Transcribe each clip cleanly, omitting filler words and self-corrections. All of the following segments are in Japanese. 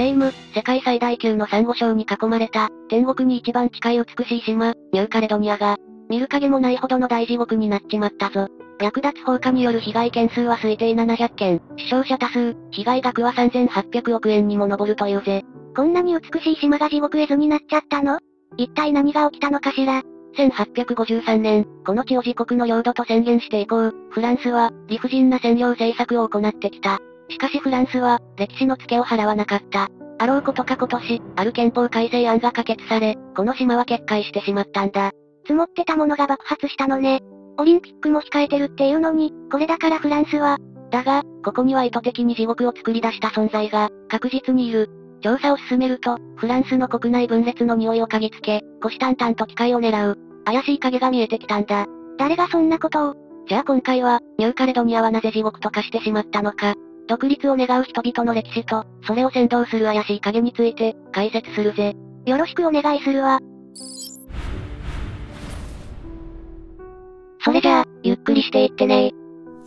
レイム、世界最大級のサンゴ礁に囲まれた、天国に一番近い美しい島、ニューカレドニアが、見る影もないほどの大地獄になっちまったぞ。略奪放火による被害件数は推定700件、死傷者多数、被害額は3800億円にも上るというぜ。 こんなに美しい島が地獄絵図になっちゃったの？一体何が起きたのかしら？ 1853年、この地を自国の領土と宣言して以降、フランスは、理不尽な占領政策を行ってきた。しかしフランスは、歴史のツケを払わなかった。あろうことか今年、ある憲法改正案が可決され、この島は決壊してしまったんだ。 積もってたものが爆発したのね。オリンピックも控えてるっていうのに、これだからフランスは。 だが、ここには意図的に地獄を作り出した存在が、確実にいる。調査を進めると、フランスの国内分裂の匂いを嗅ぎつけ、虎視眈々と機会を狙う。怪しい影が見えてきたんだ。 誰がそんなことを？ じゃあ今回は、ニューカレドニアはなぜ地獄と化してしまったのか。独立を願う人々の歴史と、それを先導する怪しい影について、解説するぜ。 よろしくお願いするわ。 それじゃあ、ゆっくりしていってね。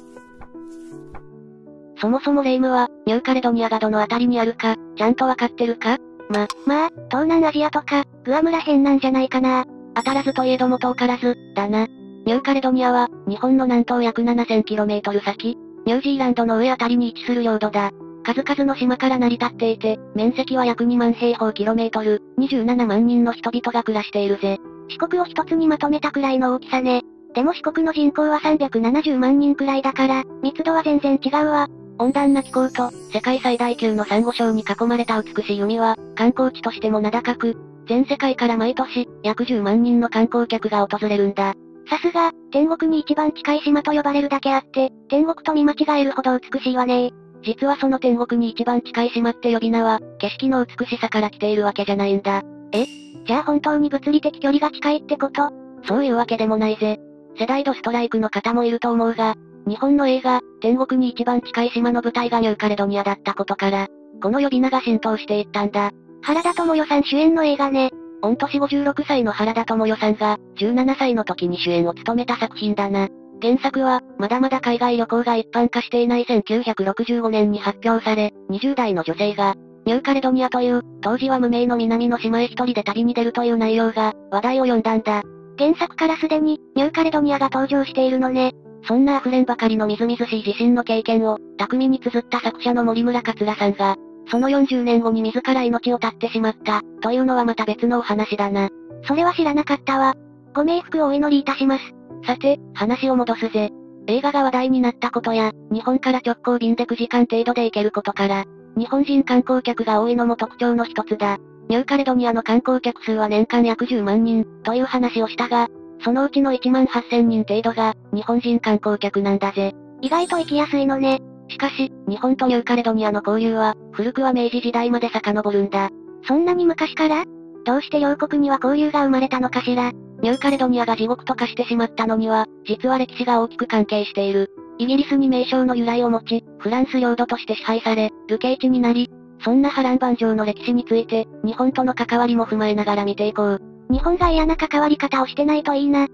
そもそもレイムは、ニューカレドニアがどの辺りにあるか、ちゃんとわかってるか？ まあ、東南アジアとか、グアムら辺なんじゃないかな。 当たらずといえども遠からず、だな。ニューカレドニアは、日本の南東約 7000km 先、ニュージーランドの上あたりに位置する領土だ。数々の島から成り立っていて、面積は約2万平方キロメートル、27万人の人々が暮らしているぜ。 四国を一つにまとめたくらいの大きさね。でも四国の人口は370万人くらいだから、密度は全然違うわ。 温暖な気候と、世界最大級のサンゴ礁に囲まれた美しい海は、観光地としても名高く、全世界から毎年、約10万人の観光客が訪れるんだ。 さすが、天国に一番近い島と呼ばれるだけあって、天国と見間違えるほど美しいわね。 実はその天国に一番近い島って呼び名は、景色の美しさから来ているわけじゃないんだ。 じゃあ本当に物理的距離が近いってこと？ そういうわけでもないぜ。世代ドストライクの方もいると思うが、日本の映画、天国に一番近い島の舞台がニューカレドニアだったことから、この呼び名が浸透していったんだ。 原田知世さん主演の映画ね。 御年56歳の原田知世さんが、17歳の時に主演を務めた作品だな。原作は、まだまだ海外旅行が一般化していない1965年に発表され、20代の女性が、ニューカレドニアという、当時は無名の南の島へ一人で旅に出るという内容が、話題を呼んだんだ。 原作からすでに、ニューカレドニアが登場しているのね。 そんな溢れんばかりのみずみずしい自身の経験を、巧みに綴った作者の森村桂さんが、その40年後に自ら命を絶ってしまった、というのはまた別のお話だな。 それは知らなかったわ。ご冥福をお祈りいたします。 さて、話を戻すぜ。映画が話題になったことや、日本から直行便で9時間程度で行けることから、日本人観光客が多いのも特徴の一つだ。ニューカレドニアの観光客数は年間約10万人、という話をしたが、そのうちの1万8000人程度が、日本人観光客なんだぜ。 意外と行きやすいのね。 しかし、日本とニューカレドニアの交流は、古くは明治時代まで遡るんだ。 そんなに昔から？どうして両国には交流が生まれたのかしら？ ニューカレドニアが地獄と化してしまったのには、実は歴史が大きく関係している。イギリスに名称の由来を持ち、フランス領土として支配され、流刑地になり、そんな波乱万丈の歴史について、日本との関わりも踏まえながら見ていこう。 日本が嫌な関わり方をしてないといいな。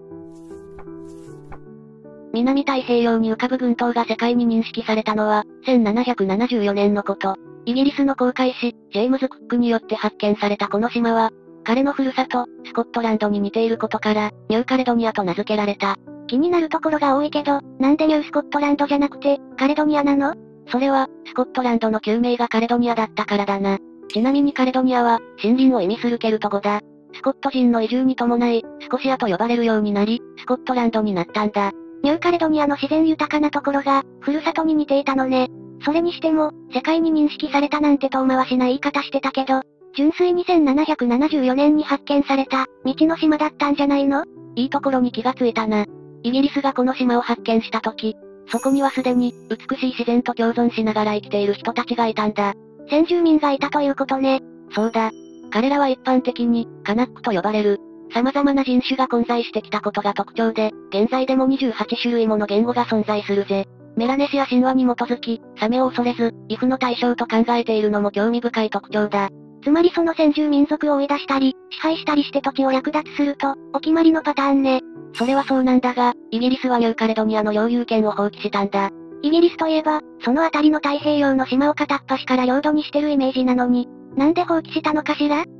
南太平洋に浮かぶ群島が世界に認識されたのは、1774年のこと。イギリスの航海士、ジェームズ・クックによって発見されたこの島は、彼のふるさと、スコットランドに似ていることから、ニューカレドニアと名付けられた。 気になるところが多いけど、なんでニュースコットランドじゃなくて、カレドニアなの？ それは、スコットランドの旧名がカレドニアだったからだな。ちなみにカレドニアは、森林を意味するケルト語だ。スコット人の移住に伴い、スコシアと呼ばれるようになり、スコットランドになったんだ。 ニューカレドニアの自然豊かなところが、ふるさとに似ていたのね。それにしても、世界に認識されたなんて遠回しな言い方してたけど、純粋に1774年に発見された、未知の島だったんじゃないの？ いいところに気がついたな。イギリスがこの島を発見した時、そこにはすでに、美しい自然と共存しながら生きている人たちがいたんだ。 先住民がいたということね。 そうだ。彼らは一般的に、カナックと呼ばれる。様々な人種が混在してきたことが特徴で、現在でも28種類もの言語が存在するぜ。メラネシア神話に基づき、サメを恐れず、畏怖の対象と考えているのも興味深い特徴だ。 つまりその先住民族を追い出したり、支配したりして土地を略奪すると、お決まりのパターンね。 それはそうなんだが、イギリスはニューカレドニアの領有権を放棄したんだ。 イギリスといえば、その辺りの太平洋の島を片っ端から領土にしてるイメージなのに、なんで放棄したのかしら？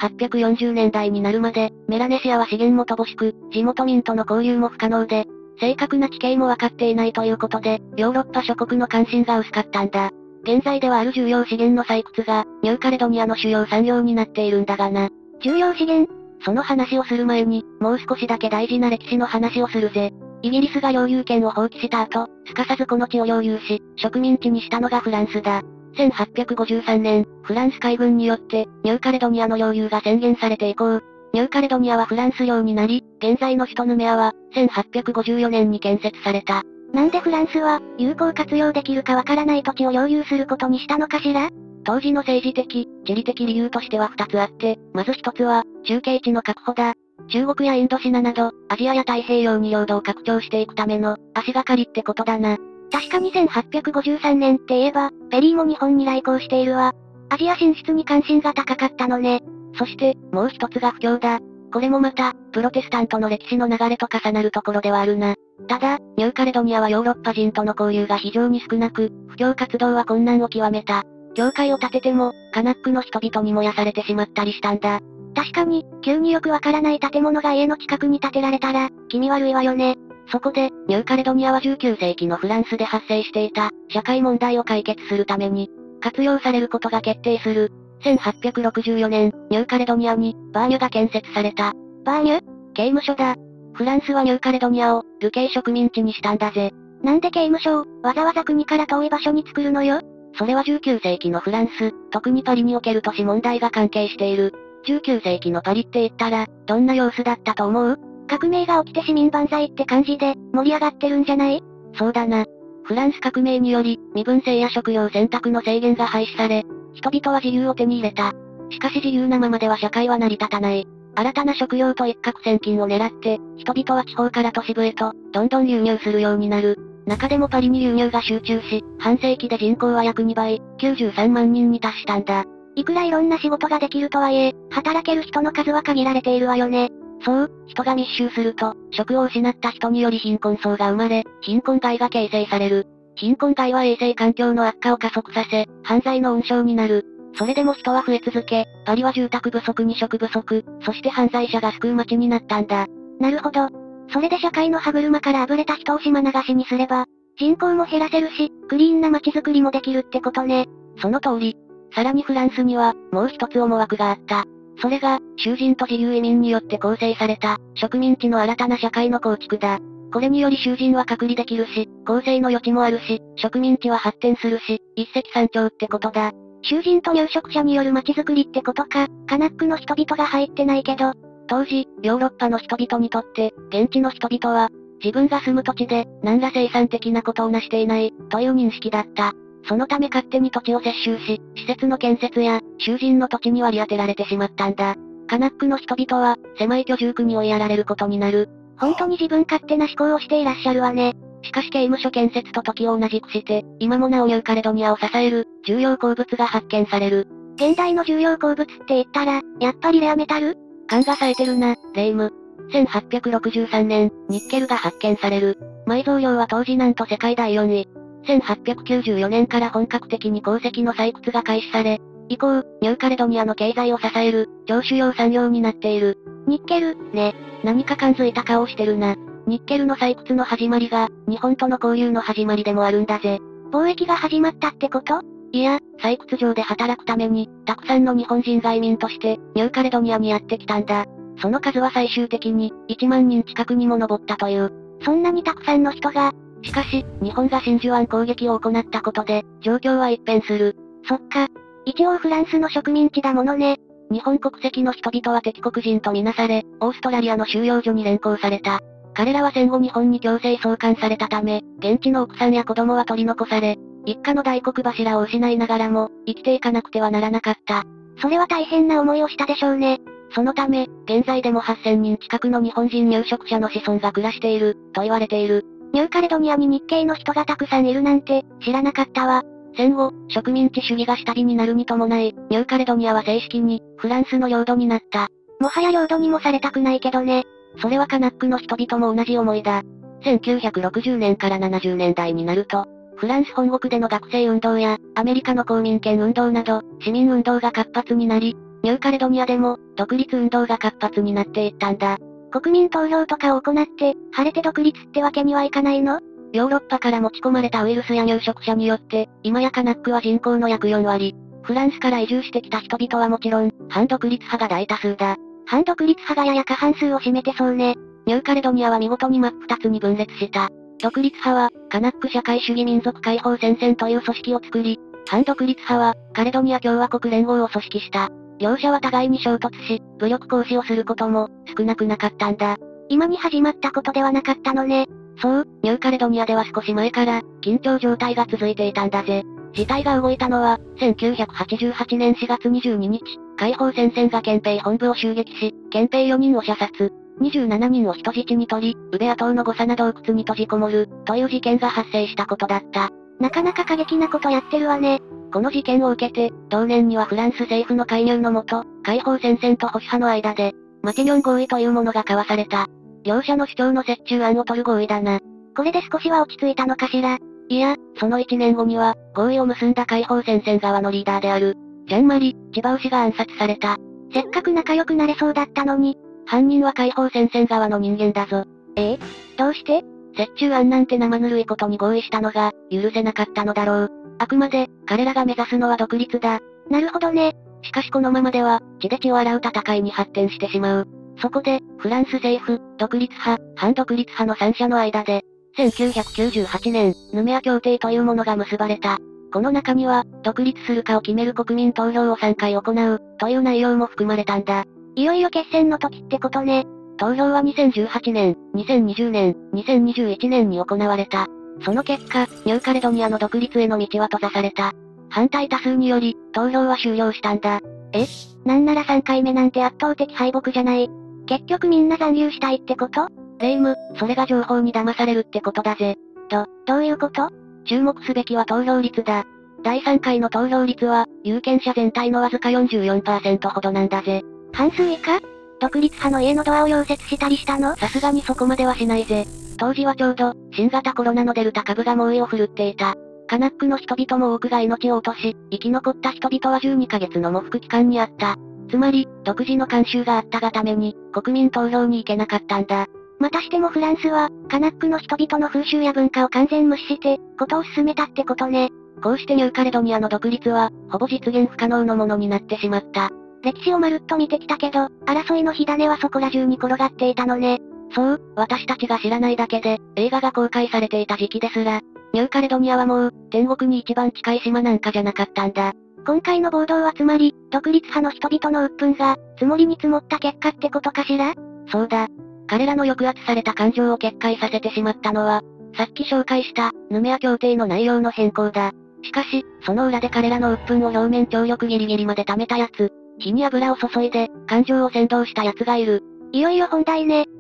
1840年代になるまで、メラネシアは資源も乏しく、地元民との交流も不可能で、正確な地形もわかっていないということで、ヨーロッパ諸国の関心が薄かったんだ。現在ではある重要資源の採掘が、ニューカレドニアの主要産業になっているんだがな。 重要資源？ その話をする前に、もう少しだけ大事な歴史の話をするぜ。イギリスが領有権を放棄した後、すかさずこの地を領有し、植民地にしたのがフランスだ。1853年、フランス海軍によって、ニューカレドニアの領有が宣言されて以降、ニューカレドニアはフランス領になり、現在の首都ヌメアは、1854年に建設された。 なんでフランスは、有効活用できるかわからない土地を領有することにしたのかしら？ 当時の政治的、地理的理由としては2つあって、まず1つは、中継地の確保だ。中国やインドシナなど、アジアや太平洋に領土を拡張していくための、足がかりってことだな。 確かに1853年って言えば、ペリーも日本に来航しているわ。アジア進出に関心が高かったのね。 そして、もう一つが不況だ。これもまた、プロテスタントの歴史の流れと重なるところではあるな。ただ、ニューカレドニアはヨーロッパ人との交流が非常に少なく、布教活動は困難を極めた。教会を建てても、カナックの人々に燃やされてしまったりしたんだ。 確かに、急によくわからない建物が家の近くに建てられたら、気味悪いわよね。 そこで、ニューカレドニアは19世紀のフランスで発生していた、社会問題を解決するために、活用されることが決定する。1864年、ニューカレドニアに、バーニュが建設された。 バーニュ？ 刑務所だ。フランスはニューカレドニアを、流刑植民地にしたんだぜ。 なんで刑務所を、わざわざ国から遠い場所に作るのよ？ それは19世紀のフランス、特にパリにおける都市問題が関係している。19世紀のパリって言ったら、どんな様子だったと思う？ 革命が起きて市民万歳って感じで、盛り上がってるんじゃない？ そうだな。フランス革命により、身分制や職業選択の制限が廃止され、人々は自由を手に入れた。しかし自由なままでは社会は成り立たない。新たな職業と一攫千金を狙って、人々は地方から都市部へと、どんどん流入するようになる。中でもパリに流入が集中し、半世紀で人口は約2倍、93万人に達したんだ。 いくらいろんな仕事ができるとはいえ、働ける人の数は限られているわよね。 そう、人が密集すると、職を失った人により貧困層が生まれ、貧困街が形成される。貧困街は衛生環境の悪化を加速させ、犯罪の温床になる。それでも人は増え続け、パリは住宅不足に食不足、そして犯罪者が救う街になったんだ。 なるほど。それで社会の歯車からあぶれた人を島流しにすれば、人口も減らせるし、クリーンな街づくりもできるってことね。 その通り。さらにフランスには、もう一つ思惑があった。それが、囚人と自由移民によって構成された、植民地の新たな社会の構築だ。これにより囚人は隔離できるし、更生の余地もあるし、植民地は発展するし、一石三鳥ってことだ。 囚人と入植者による街づくりってことか、カナックの人々が入ってないけど。 当時、ヨーロッパの人々にとって、現地の人々は、自分が住む土地で、何ら生産的なことを成していない、という認識だった。そのため勝手に土地を接収し、施設の建設や、囚人の土地に割り当てられてしまったんだ。カナックの人々は、狭い居住区に追いやられることになる。 本当に自分勝手な思考をしていらっしゃるわね。 しかし刑務所建設と時を同じくして、今もなおニューカレドニアを支える、重要鉱物が発見される。 現代の重要鉱物って言ったら、やっぱりレアメタル？ 勘が冴えてるな、レイム。1863年、ニッケルが発見される。埋蔵量は当時なんと世界第4位。1894年から本格的に鉱石の採掘が開始され、以降、ニューカレドニアの経済を支える、超主要産業になっている。 ニッケル、ね。 何か感づいた顔をしてるな。ニッケルの採掘の始まりが、日本との交流の始まりでもあるんだぜ。 貿易が始まったってこと？ いや、採掘場で働くために、たくさんの日本人外民として、ニューカレドニアにやってきたんだ。その数は最終的に、1万人近くにも上ったという。 そんなにたくさんの人が。 しかし、日本が真珠湾攻撃を行ったことで、状況は一変する。 そっか。一応フランスの植民地だものね。 日本国籍の人々は敵国人とみなされ、オーストラリアの収容所に連行された。彼らは戦後日本に強制送還されたため、現地の奥さんや子供は取り残され、一家の大黒柱を失いながらも、生きていかなくてはならなかった。 それは大変な思いをしたでしょうね。 そのため、現在でも8000人近くの日本人入植者の子孫が暮らしている、と言われている。 ニューカレドニアに日系の人がたくさんいるなんて、知らなかったわ。 戦後、植民地主義が下火になるに伴い、ニューカレドニアは正式に、フランスの領土になった。 もはや領土にもされたくないけどね。 それはカナックの人々も同じ思いだ。1960年から70年代になると、 フランス本国での学生運動や、アメリカの公民権運動など、市民運動が活発になり、ニューカレドニアでも、独立運動が活発になっていったんだ。 国民投票とかを行って、晴れて独立ってわけにはいかないの？ ヨーロッパから持ち込まれたウイルスや入植者によって、今やカナックは人口の約4割。フランスから移住してきた人々はもちろん、反独立派が大多数だ。 反独立派がやや過半数を占めてそうね。 ニューカレドニアは見事に真っ二つに分裂した。独立派は、カナック社会主義民族解放戦線という組織を作り、反独立派は、カレドニア共和国連合を組織した。両者は互いに衝突し、武力行使をすることも、少なくなかったんだ。 今に始まったことではなかったのね。 そう、ニューカレドニアでは少し前から、緊張状態が続いていたんだぜ。事態が動いたのは、1988年4月22日、解放戦線が憲兵本部を襲撃し、憲兵4人を射殺、27人を人質に取り、ウベア島のゴサナ洞窟に閉じこもる、という事件が発生したことだった。 なかなか過激なことやってるわね。 この事件を受けて、同年にはフランス政府の介入のもと、解放戦線と保守派の間で、マティニョン合意というものが交わされた。両者の主張の折衷案を取る合意だな。 これで少しは落ち着いたのかしら。 いや、その1年後には、合意を結んだ解放戦線側のリーダーである、ジャンマリ・ジバウ氏が暗殺された。 せっかく仲良くなれそうだったのに。 犯人は解放戦線側の人間だぞ。 どうして？ 折衷案なんて生ぬるいことに合意したのが、許せなかったのだろう。あくまで、彼らが目指すのは独立だ。 なるほどね。 しかしこのままでは、血で血を洗う戦いに発展してしまう。そこで、フランス政府、独立派、反独立派の3者の間で、1998年、ヌメア協定というものが結ばれた。この中には、独立するかを決める国民投票を3回行う、という内容も含まれたんだ。 いよいよ決戦の時ってことね。 投票は2018年、2020年、2021年に行われた。その結果、ニューカレドニアの独立への道は閉ざされた。反対多数により、投票は終了したんだ。 なんなら3回目なんて圧倒的敗北じゃない。結局みんな残留したいってこと？ レイム、それが情報に騙されるってことだぜ。 どういうこと？ 注目すべきは投票率だ。第3回の投票率は、有権者全体のわずか 44% ほどなんだぜ。 半数以下？独立派の家のドアを溶接したりしたの？ さすがにそこまではしないぜ。当時はちょうど、新型コロナのデルタ株が猛威を振るっていた。カナックの人々も多くが命を落とし、生き残った人々は12ヶ月の喪服期間にあった。つまり、独自の慣習があったがために、国民投票に行けなかったんだ。 またしてもフランスは、カナックの人々の風習や文化を完全無視して、ことを進めたってことね。 こうしてニューカレドニアの独立は、ほぼ実現不可能のものになってしまった。 歴史をまるっと見てきたけど、争いの火種はそこら中に転がっていたのね。 そう、私たちが知らないだけで、映画が公開されていた時期ですら、ニューカレドニアはもう、天国に一番近い島なんかじゃなかったんだ。 今回の暴動はつまり、独立派の人々の鬱憤が、積もりに積もった結果ってことかしら？ そうだ。彼らの抑圧された感情を決壊させてしまったのは、さっき紹介した、ヌメア協定の内容の変更だ。しかし、その裏で彼らの鬱憤を表面張力ギリギリまで溜めたやつ、火に油を注いで、感情を扇動した奴がいる。 いよいよ本題ね。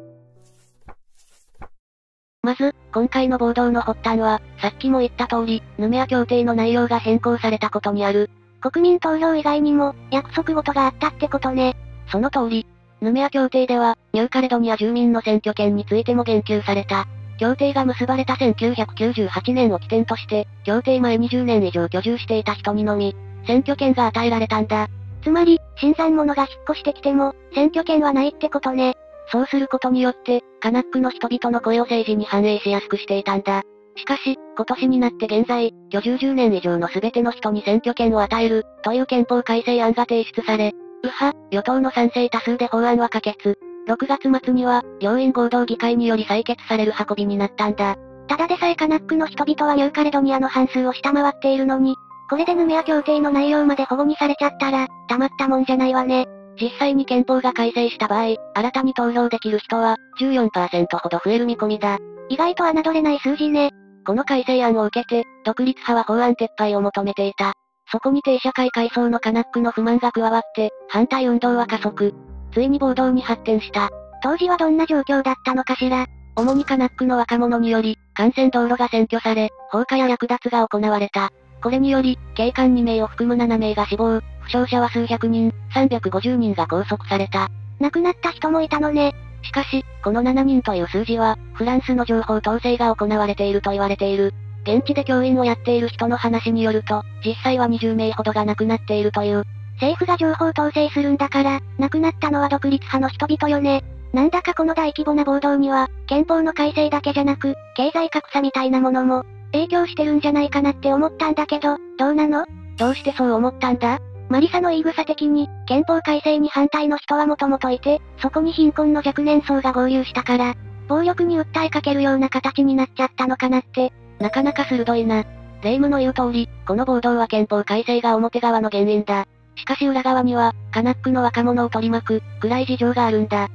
まず、今回の暴動の発端は、さっきも言った通り、ヌメア協定の内容が変更されたことにある。 国民投票以外にも、約束事があったってことね。 その通り。ヌメア協定では、ニューカレドニア住民の選挙権についても言及された。協定が結ばれた1998年を起点として、協定前20年以上居住していた人にのみ、選挙権が与えられたんだ。 つまり、新参者が引っ越してきても、選挙権はないってことね。 そうすることによって、カナックの人々の声を政治に反映しやすくしていたんだ。しかし、今年になって現在、居住10年以上の全ての人に選挙権を与える、という憲法改正案が提出され、右派、与党の賛成多数で法案は可決。6月末には、両院合同議会により採決される運びになったんだ。 ただでさえカナックの人々はニューカレドニアの半数を下回っているのに、これでヌメア協定の内容まで保護にされちゃったら、たまったもんじゃないわね。 実際に憲法が改正した場合、新たに投票できる人は、14% ほど増える見込みだ。 意外と侮れない数字ね。 この改正案を受けて、独立派は法案撤廃を求めていた。そこに低社会階層のカナックの不満が加わって、反対運動は加速。ついに暴動に発展した。 当時はどんな状況だったのかしら。 主にカナックの若者により、幹線道路が占拠され、放火や略奪が行われた。これにより、警官2名を含む7名が死亡、負傷者は数百人、350人が拘束された。 亡くなった人もいたのね。 しかし、この7人という数字は、フランスの情報統制が行われていると言われている。 現地で教員をやっている人の話によると、実際は20名ほどが亡くなっているという。 政府が情報統制するんだから、亡くなったのは独立派の人々よね。なんだかこの大規模な暴動には、憲法の改正だけじゃなく、経済格差みたいなものも、影響してるんじゃないかなって思ったんだけど、どうなの？ どうしてそう思ったんだ？ マリサの言い草的に、憲法改正に反対の人はもともといて、そこに貧困の若年層が合流したから、暴力に訴えかけるような形になっちゃったのかなって。 なかなか鋭いな。霊夢の言う通り、この暴動は憲法改正が表側の原因だ。しかし裏側には、カナックの若者を取り巻く、暗い事情があるんだ。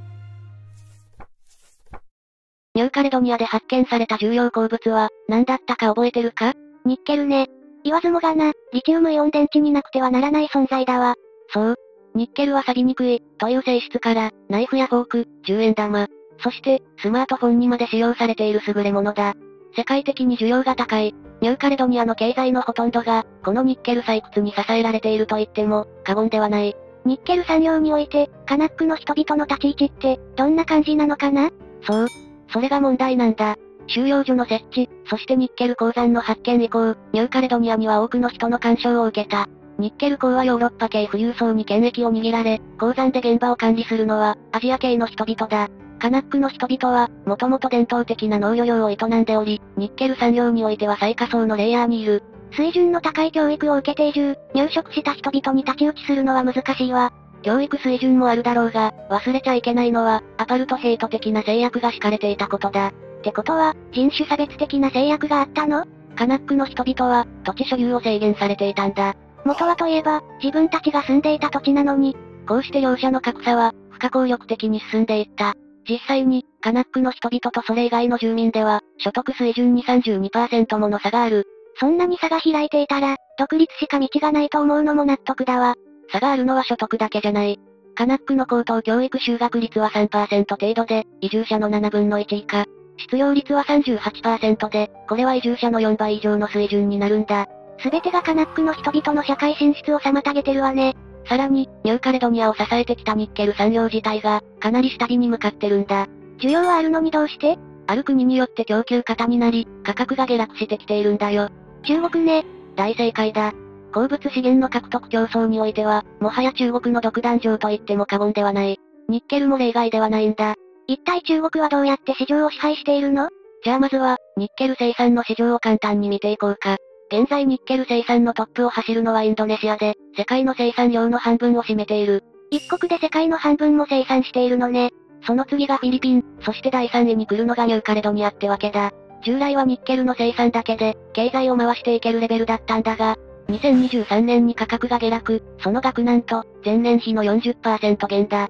ニューカレドニアで発見された重要鉱物は、何だったか覚えてるか？ ニッケルね。言わずもがな、リチウムイオン電池になくてはならない存在だわ。 そう。ニッケルは錆びにくい、という性質から、ナイフやフォーク、10円玉、そして、スマートフォンにまで使用されている優れものだ。世界的に需要が高い。ニューカレドニアの経済のほとんどが、このニッケル採掘に支えられていると言っても、過言ではない。 ニッケル産業において、カナックの人々の立ち位置って、どんな感じなのかな？ そう。それが問題なんだ。収容所の設置、そしてニッケル鉱山の発見以降、ニューカレドニアには多くの人の干渉を受けた。ニッケル鉱はヨーロッパ系富裕層に権益を握られ、鉱山で現場を管理するのは、アジア系の人々だ。カナックの人々は、もともと伝統的な農漁業を営んでおり、ニッケル産業においては最下層のレイヤーにいる。 水準の高い教育を受けて移住、入植した人々に太刀打ちするのは難しいわ。 教育水準もあるだろうが、忘れちゃいけないのは、アパルトヘイト的な制約が敷かれていたことだ。 ってことは、人種差別的な制約があったの？ カナックの人々は、土地所有を制限されていたんだ。 元はといえば、自分たちが住んでいた土地なのに。 こうして両者の格差は、不可抗力的に進んでいった。実際に、カナックの人々とそれ以外の住民では、所得水準に 32% もの差がある。 そんなに差が開いていたら、独立しか道がないと思うのも納得だわ。 差があるのは所得だけじゃない。カナックの高等教育就学率は 3% 程度で、移住者の7分の1以下。失業率は 38% で、これは移住者の4倍以上の水準になるんだ。 すべてがカナックの人々の社会進出を妨げてるわね。 さらに、ニューカレドニアを支えてきたニッケル産業自体が、かなり下火に向かってるんだ。 需要はあるのにどうして？ ある国によって供給過多になり、価格が下落してきているんだよ。 中国ね。 大正解だ。鉱物資源の獲得競争においては、もはや中国の独壇場と言っても過言ではない。ニッケルも例外ではないんだ。 一体中国はどうやって市場を支配しているの？ じゃあまずは、ニッケル生産の市場を簡単に見ていこうか。現在ニッケル生産のトップを走るのはインドネシアで、世界の生産量の半分を占めている。 一国で世界の半分も生産しているのね。 その次がフィリピン、そして第3位に来るのがニューカレドニアってわけだ。従来はニッケルの生産だけで、経済を回していけるレベルだったんだが、2023年に価格が下落、その額なんと、前年比の 40% 減だ。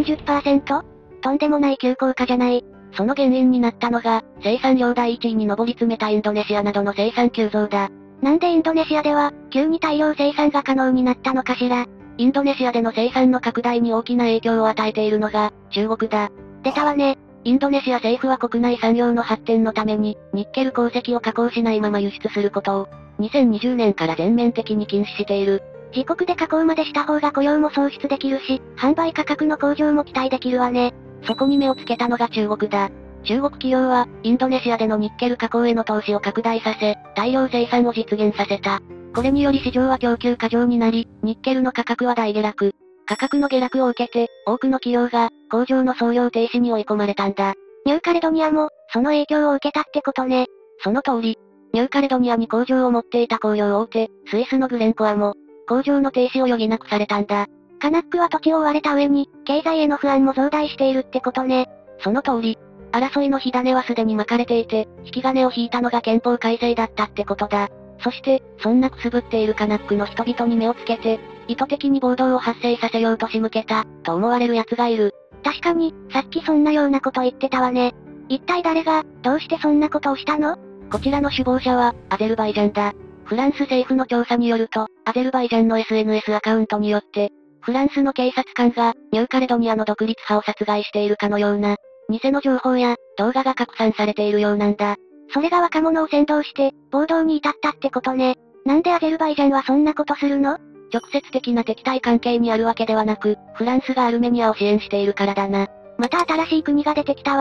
40%？ とんでもない急降下じゃない。 その原因になったのが、生産量第1位に上り詰めたインドネシアなどの生産急増だ。 なんでインドネシアでは、急に大量生産が可能になったのかしら。 インドネシアでの生産の拡大に大きな影響を与えているのが、中国だ。 出たわね。 インドネシア政府は国内産業の発展のために、ニッケル鉱石を加工しないまま輸出することを、2020年から全面的に禁止している。 自国で加工までした方が雇用も創出できるし、販売価格の向上も期待できるわね。 そこに目をつけたのが中国だ。中国企業は、インドネシアでのニッケル加工への投資を拡大させ、大量生産を実現させた。これにより市場は供給過剰になり、ニッケルの価格は大下落。価格の下落を受けて、多くの企業が、工場の操業停止に追い込まれたんだ。 ニューカレドニアも、その影響を受けたってことね。 その通り。ニューカレドニアに工場を持っていた工業大手、スイスのグレンコアも、工場の停止を余儀なくされたんだ。 カナックは土地を追われた上に、経済への不安も増大しているってことね。 その通り。争いの火種はすでに巻かれていて、引き金を引いたのが憲法改正だったってことだ。そして、そんなくすぶっているカナックの人々に目をつけて、意図的に暴動を発生させようと仕向けた、と思われる奴がいる。 確かに、さっきそんなようなこと言ってたわね。一体誰が、どうしてそんなことをしたの？ こちらの首謀者は、アゼルバイジャンだ。フランス政府の調査によると、アゼルバイジャンの SNS アカウントによって、フランスの警察官が、ニューカレドニアの独立派を殺害しているかのような、偽の情報や、動画が拡散されているようなんだ。 それが若者を扇動して、暴動に至ったってことね。なんでアゼルバイジャンはそんなことするの？ 直接的な敵対関係にあるわけではなく、フランスがアルメニアを支援しているからだな。 また新しい国が出てきたわ。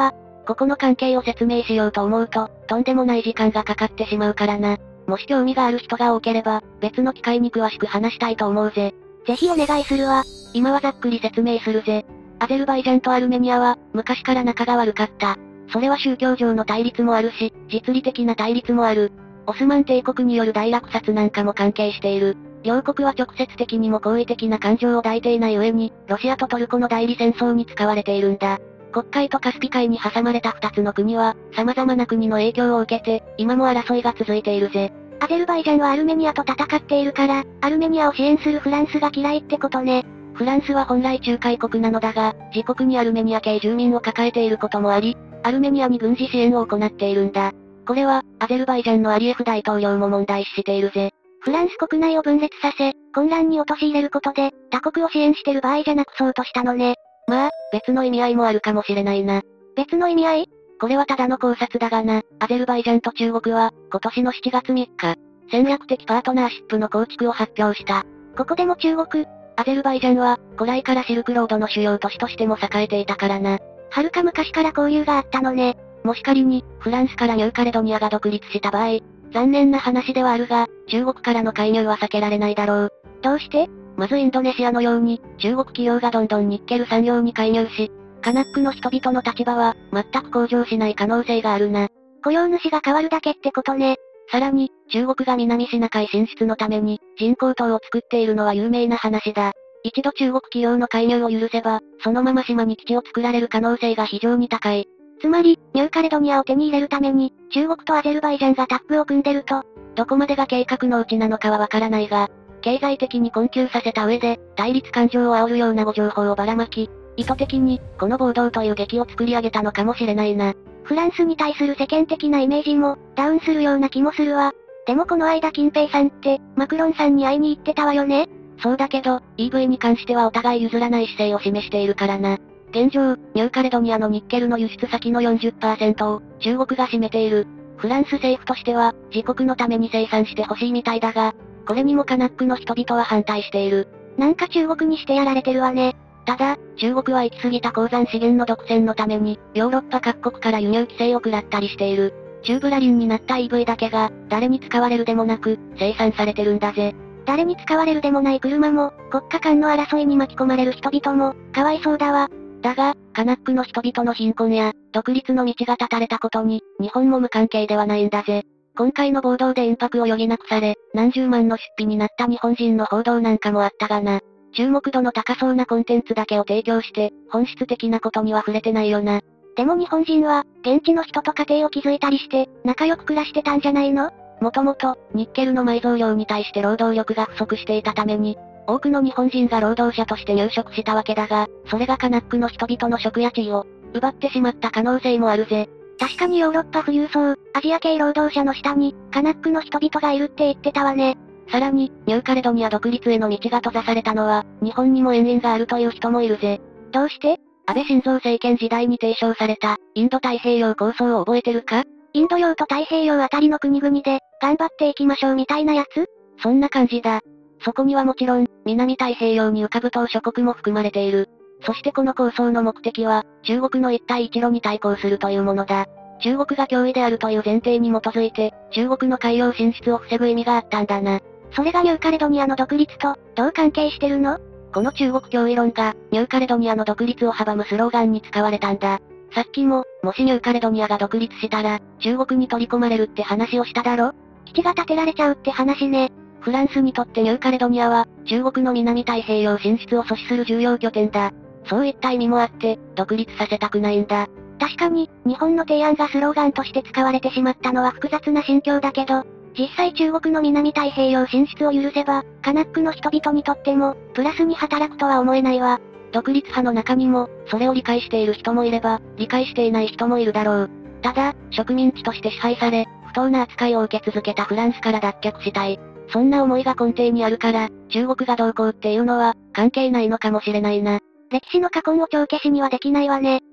ここの関係を説明しようと思うと、とんでもない時間がかかってしまうからな。もし興味がある人が多ければ、別の機会に詳しく話したいと思うぜ。 ぜひお願いするわ。 今はざっくり説明するぜ。アゼルバイジャンとアルメニアは、昔から仲が悪かった。それは宗教上の対立もあるし、実利的な対立もある。オスマン帝国による大落札なんかも関係している。両国は直接的にも好意的な感情を抱いていない上に、ロシアとトルコの代理戦争に使われているんだ。黒海とカスピ海に挟まれた二つの国は、様々な国の影響を受けて、今も争いが続いているぜ。 アゼルバイジャンはアルメニアと戦っているから、アルメニアを支援するフランスが嫌いってことね。 フランスは本来仲介国なのだが、自国にアルメニア系住民を抱えていることもあり、アルメニアに軍事支援を行っているんだ。これは、アゼルバイジャンのアリエフ大統領も問題視しているぜ。 フランス国内を分裂させ、混乱に陥れることで、他国を支援してる場合じゃなくそうとしたのね。 まあ、別の意味合いもあるかもしれないな。 別の意味合い？ これはただの考察だがな、アゼルバイジャンと中国は、今年の7月3日、戦略的パートナーシップの構築を発表した。 ここでも中国。 アゼルバイジャンは、古来からシルクロードの主要都市としても栄えていたからな。 はるか昔から交流があったのね。 もし仮に、フランスからニューカレドニアが独立した場合、残念な話ではあるが、中国からの介入は避けられないだろう。 どうして？ まずインドネシアのように、中国企業がどんどんニッケル産業に介入し、カナックの人々の立場は、全く向上しない可能性があるな。 雇用主が変わるだけってことね。 さらに、中国が南シナ海進出のために、人工島を作っているのは有名な話だ。一度中国企業の介入を許せば、そのまま島に基地を作られる可能性が非常に高い。 つまり、ニューカレドニアを手に入れるために、中国とアゼルバイジャンがタッグを組んでると、 どこまでが計画のうちなのかはわからないが、経済的に困窮させた上で、対立感情を煽るような誤情報をばらまき、意図的に、この暴動という劇を作り上げたのかもしれないな。 フランスに対する世間的なイメージも、ダウンするような気もするわ。でもこの間金平さんって、マクロンさんに会いに行ってたわよね？ そうだけど、EV に関してはお互い譲らない姿勢を示しているからな。現状、ニューカレドニアのニッケルの輸出先の 40% を、中国が占めている。フランス政府としては、自国のために生産してほしいみたいだが、これにもカナックの人々は反対している。 なんか中国にしてやられてるわね。 ただ、中国は行き過ぎた鉱山資源の独占のために、ヨーロッパ各国から輸入規制を食らったりしている。チューブラリンになった EV だけが、誰に使われるでもなく、生産されてるんだぜ。 誰に使われるでもない車も、国家間の争いに巻き込まれる人々も、かわいそうだわ。 だが、カナックの人々の貧困や、独立の道が断たれたことに、日本も無関係ではないんだぜ。今回の暴動で引迫を余儀なくされ、何十万の出費になった日本人の報道なんかもあったがな。注目度の高そうなコンテンツだけを提供して、本質的なことには触れてないよな。 でも日本人は、現地の人と家庭を築いたりして、仲良く暮らしてたんじゃないの？ もともと、ニッケルの埋蔵量に対して労働力が不足していたために、多くの日本人が労働者として入植したわけだが、それがカナックの人々の職や地位を、奪ってしまった可能性もあるぜ。 確かにヨーロッパ富裕層、アジア系労働者の下に、カナックの人々がいるって言ってたわね。 さらに、ニューカレドニア独立への道が閉ざされたのは、日本にも遠因があるという人もいるぜ。 どうして？ 安倍晋三政権時代に提唱された、インド太平洋構想を覚えてるか？ インド洋と太平洋あたりの国々で、頑張っていきましょうみたいなやつ？ そんな感じだ。そこにはもちろん、南太平洋に浮かぶ島諸国も含まれている。そしてこの構想の目的は、中国の一帯一路に対抗するというものだ。中国が脅威であるという前提に基づいて、中国の海洋進出を防ぐ意味があったんだな。 それがニューカレドニアの独立と、どう関係してるの？ この中国脅威論が、ニューカレドニアの独立を阻むスローガンに使われたんだ。さっきも、もしニューカレドニアが独立したら、中国に取り込まれるって話をしただろ？ 基地が建てられちゃうって話ね。 フランスにとってニューカレドニアは、中国の南太平洋進出を阻止する重要拠点だ。そういった意味もあって、独立させたくないんだ。 確かに、日本の提案がスローガンとして使われてしまったのは複雑な心境だけど、実際中国の南太平洋進出を許せば、カナックの人々にとっても、プラスに働くとは思えないわ。 独立派の中にも、それを理解している人もいれば、理解していない人もいるだろう。ただ、植民地として支配され、不当な扱いを受け続けたフランスから脱却したい。そんな思いが根底にあるから、中国がどうこうっていうのは、関係ないのかもしれないな。 歴史の過根を帳消しにはできないわね。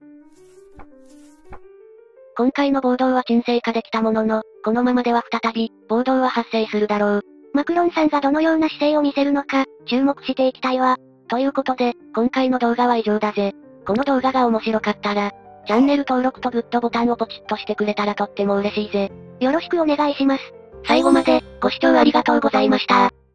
今回の暴動は沈静化できたものの、このままでは再び、暴動は発生するだろう。 マクロンさんがどのような姿勢を見せるのか、注目していきたいわ。 ということで、今回の動画は以上だぜ。この動画が面白かったら、 チャンネル登録とグッドボタンをポチッとしてくれたらとっても嬉しいぜ。 よろしくお願いします。 最後まで、ご視聴ありがとうございました。